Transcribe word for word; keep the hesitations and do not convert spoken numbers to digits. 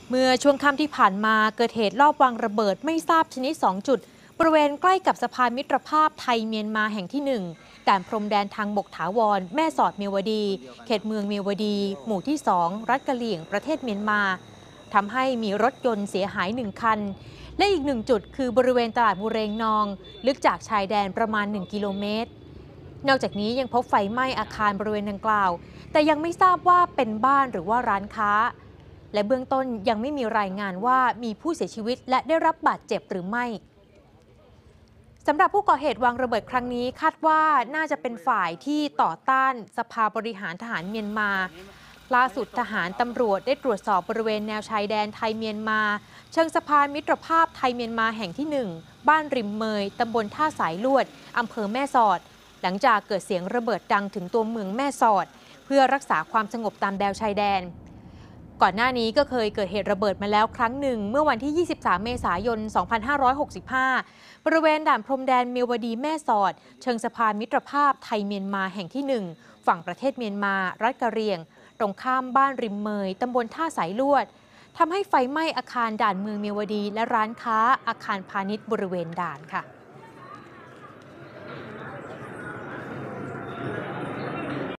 เมื่อช่วงค่ำที่ผ่านมาเกิดเหตุลอบวางระเบิดไม่ทราบชนิดสองจุดบริเวณใกล้กับสะพานมิตรภาพไทยเมียนมาแห่งที่หนึ่งด่านพรมแดนทางบกถาวรแม่สอดเมียวดีเขตเมืองเมียวดี หมู่ที่สองรัฐกะเหรี่ยงประเทศเมียนมาทำให้มีรถยนต์เสียหายหนึ่งคันและอีกหนึ่งจุดคือบริเวณตลาดบุเรงนองลึกจากชายแดนประมาณหนึ่งกิโลเมตรนอกจากนี้ยังพบไฟไหม้อาคารบริเวณดังกล่าวแต่ยังไม่ทราบว่าเป็นบ้านหรือว่าร้านค้าและเบื้องต้นยังไม่มีรายงานว่ามีผู้เสียชีวิตและได้รับบาดเจ็บหรือไม่สำหรับผู้ก่อเหตุวางระเบิดครั้งนี้คาดว่าน่าจะเป็นฝ่ายที่ต่อต้านสภาบริหารทหารเมียนมาล่าสุดทหารตำรวจได้ตรวจสอบบริเวณแนวชายแดนไทยเมียนมาเชิงสะพานมิตรภาพไทยเมียนมาแห่งที่หนึ่งบ้านริมเมยตำบลท่าสายลวดอำเภอแม่สอดหลังจากเกิดเสียงระเบิดดังถึงตัวเมืองแม่สอดเพื่อรักษาความสงบตามแนวชายแดนก่อนหน้านี้ก็เคยเกิดเหตุระเบิดมาแล้วครั้งหนึ่งเมื่อวันที่ยี่สิบสามเมษายนสองพันห้าร้อยหกสิบห้าบริเวณด่านพรมแดนเมียวดีแม่สอดเชิงสะพานมิตรภาพไทยเมียนมาแห่งที่หนึ่งฝั่งประเทศเมียนมารัฐกะเหรี่ยงตรงข้ามบ้านริมเมยตำบลท่าสายลวดทำให้ไฟไหม้อาคารด่านเมืองเมียวดีและร้านค้าอาคารพาณิชย์บริเวณด่านค่ะ